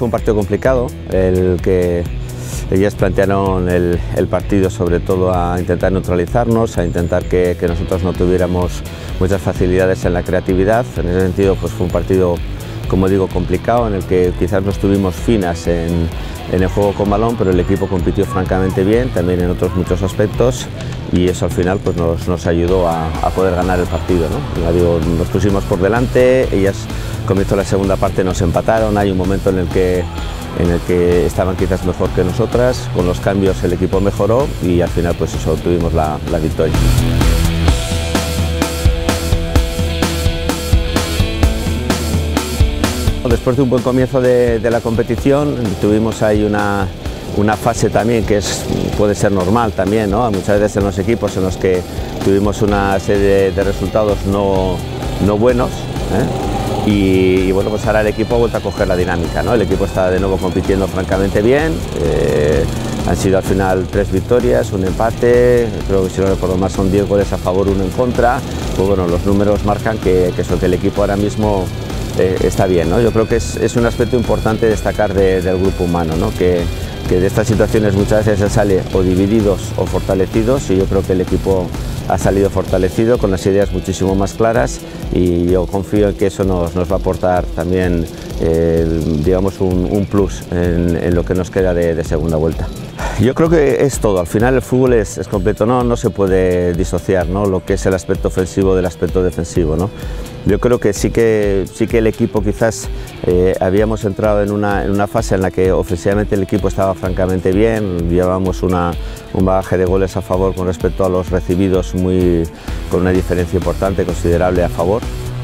fue un partido complicado, el que ellas plantearon el partido sobre todo a intentar neutralizarnos, a intentar que nosotros no tuviéramos muchas facilidades en la creatividad. En ese sentido pues fue un partido, como digo, complicado, en el que quizás no estuvimos finas en el juego con balón, pero el equipo compitió francamente bien, también en otros muchos aspectos, y eso al final pues nos ayudó a poder ganar el partido, ¿no? Ya digo, nos pusimos por delante, ellas comenzó la segunda parte, nos empataron, hay un momento en el que estaban quizás mejor que nosotras, con los cambios el equipo mejoró y al final pues eso, tuvimos la victoria. Después de un buen comienzo de la competición, tuvimos ahí una fase también que puede ser normal también, ¿no? Muchas veces en los equipos en los que tuvimos una serie de resultados no buenos, ¿eh? Y bueno, pues ahora el equipo ha vuelto a coger la dinámica, ¿no? El equipo está de nuevo compitiendo francamente bien, han sido al final 3 victorias, un empate, creo que si no recuerdo más son 10 goles a favor, 1 en contra. Pues bueno, los números marcan que el equipo ahora mismo está bien, ¿no? Yo creo que es un aspecto importante destacar del grupo humano, ¿no? Que de estas situaciones muchas veces se sale o divididos o fortalecidos, y yo creo que el equipo ha salido fortalecido con las ideas muchísimo más claras, y yo confío en que eso nos va a aportar también digamos un plus en lo que nos queda de segunda vuelta. Yo creo que es todo, al final el fútbol es completo, no se puede disociar, ¿no? Lo que es el aspecto ofensivo del aspecto defensivo, ¿no? Yo creo que sí que el equipo quizás habíamos entrado en una fase en la que ofensivamente el equipo estaba francamente bien, llevábamos un bagaje de goles a favor con respecto a los recibidos con una diferencia importante, considerable a favor.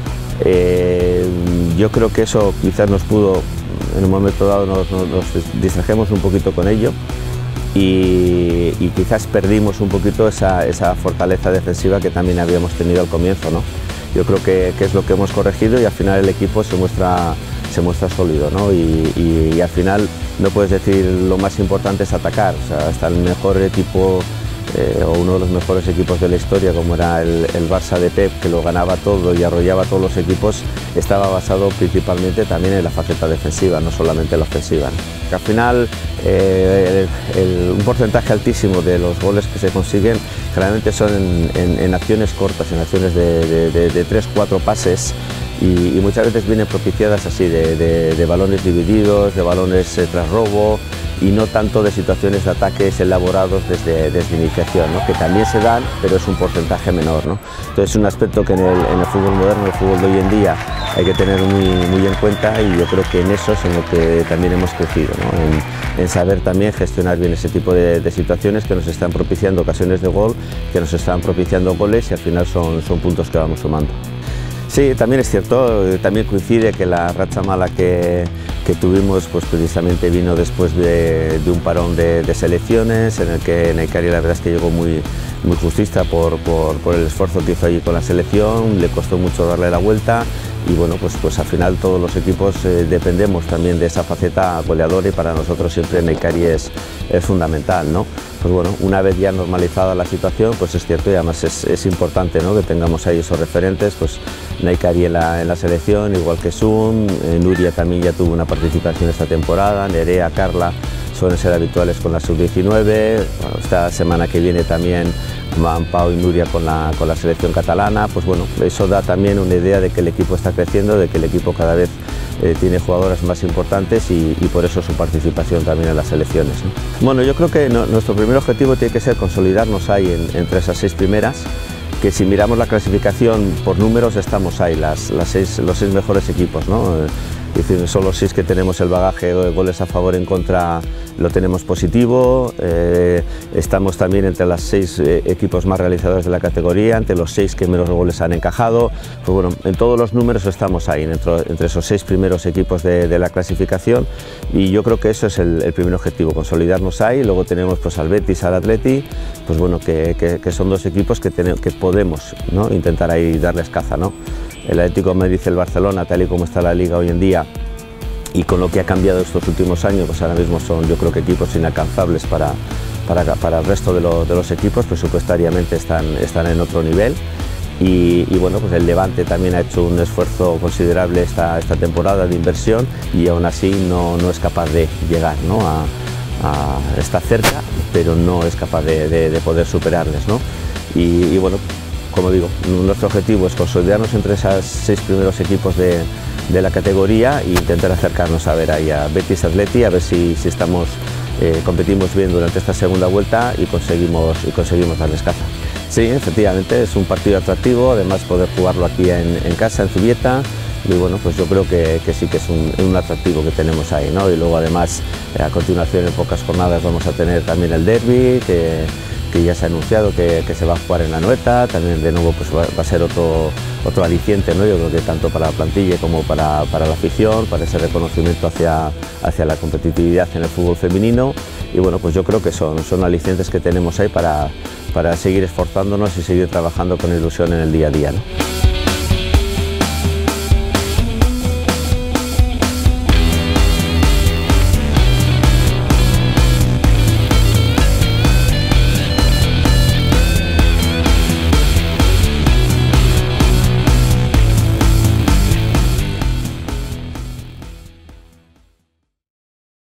Yo creo que eso quizás nos pudo, en un momento dado nos distrajemos un poquito con ello y quizás perdimos un poquito esa fortaleza defensiva que también habíamos tenido al comienzo, ¿no? Yo creo que es lo que hemos corregido y al final el equipo se muestra sólido, ¿no? Y al final no puedes decir lo más importante es atacar, o sea, hasta el mejor equipo o uno de los mejores equipos de la historia, como era el Barça de Pep, que lo ganaba todo y arrollaba a todos los equipos, estaba basado principalmente también en la faceta defensiva, no solamente en la ofensiva, ¿no? Al final un porcentaje altísimo de los goles que se consiguen generalmente son en acciones cortas, en acciones de 3-4 pases, y muchas veces vienen propiciadas así de balones divididos, de balones tras robo, y no tanto de situaciones de ataques elaborados desde iniciación, ¿no? Que también se dan, pero es un porcentaje menor, ¿no? Entonces es un aspecto que en el fútbol moderno, el fútbol de hoy en día, hay que tener muy en cuenta, y yo creo que en eso es en lo que también hemos crecido, ¿no? En saber también gestionar bien ese tipo de situaciones que nos están propiciando ocasiones de gol, que nos están propiciando goles, y al final son puntos que vamos sumando. Sí, también es cierto, también coincide que la racha mala que tuvimos pues precisamente vino después de un parón de selecciones, en el que Naikari la verdad es que llegó muy justista por el esfuerzo que hizo allí con la selección, le costó mucho darle la vuelta, y bueno, pues al final todos los equipos dependemos también de esa faceta goleadora, y para nosotros siempre Naikari es fundamental, ¿no? Pues bueno, una vez ya normalizada la situación, pues es cierto, y además es importante, ¿no? Que tengamos ahí esos referentes, pues Naikari en la selección, igual que Sun, Nuria también ya tuvo una participación esta temporada, Nerea, Carla suelen ser habituales con la sub-19, bueno, esta semana que viene también van Pau y Nuria con la selección catalana. Pues bueno, eso da también una idea de que el equipo está creciendo, de que el equipo cada vez tiene jugadoras más importantes, y por eso su participación también en las selecciones, ¿no? Bueno, yo creo que nuestro primer objetivo tiene que ser consolidarnos ahí entre esas 6 primeras, que si miramos la clasificación por números estamos ahí, los 6 mejores equipos, ¿no? Es decir, son los 6 que tenemos el bagaje de goles a favor, en contra lo tenemos positivo, estamos también entre los 6 equipos más realizadores de la categoría, entre los 6 que menos goles han encajado. Pues bueno, en todos los números estamos ahí, entre esos 6 primeros equipos de la clasificación, y yo creo que eso es el primer objetivo, consolidarnos ahí. Luego tenemos pues al Betis, al Atleti, pues bueno, que son 2 equipos que podemos, ¿no? Intentar ahí darles caza, ¿no? El Atlético me dice el Barcelona, tal y como está la liga hoy en día y con lo que ha cambiado estos últimos años, pues ahora mismo son, yo creo que equipos inalcanzables para el resto de los equipos, presupuestariamente están en otro nivel, y bueno, pues el Levante también ha hecho un esfuerzo considerable esta temporada de inversión y aún así no es capaz de llegar, ¿no? Está cerca, pero no es capaz de poder superarles, ¿no? Y bueno, como digo, nuestro objetivo es consolidarnos entre esos 6 primeros equipos de la categoría e intentar acercarnos a ver ahí a Betis Athletic, a ver si competimos bien durante esta segunda vuelta y conseguimos darles caza. Sí, efectivamente, es un partido atractivo, además poder jugarlo aquí en casa, en Zubieta, y bueno, pues yo creo que sí que es un atractivo que tenemos ahí, ¿no? Y luego además, a continuación, en pocas jornadas vamos a tener también el derbi, que ya se ha anunciado que se va a jugar en la Anoeta, también de nuevo pues va a ser otro aliciente, ¿no? Yo creo que tanto para la plantilla como para la afición, para ese reconocimiento hacia la competitividad en el fútbol femenino, y bueno, pues yo creo que son alicientes que tenemos ahí para seguir esforzándonos y seguir trabajando con ilusión en el día a día, ¿no?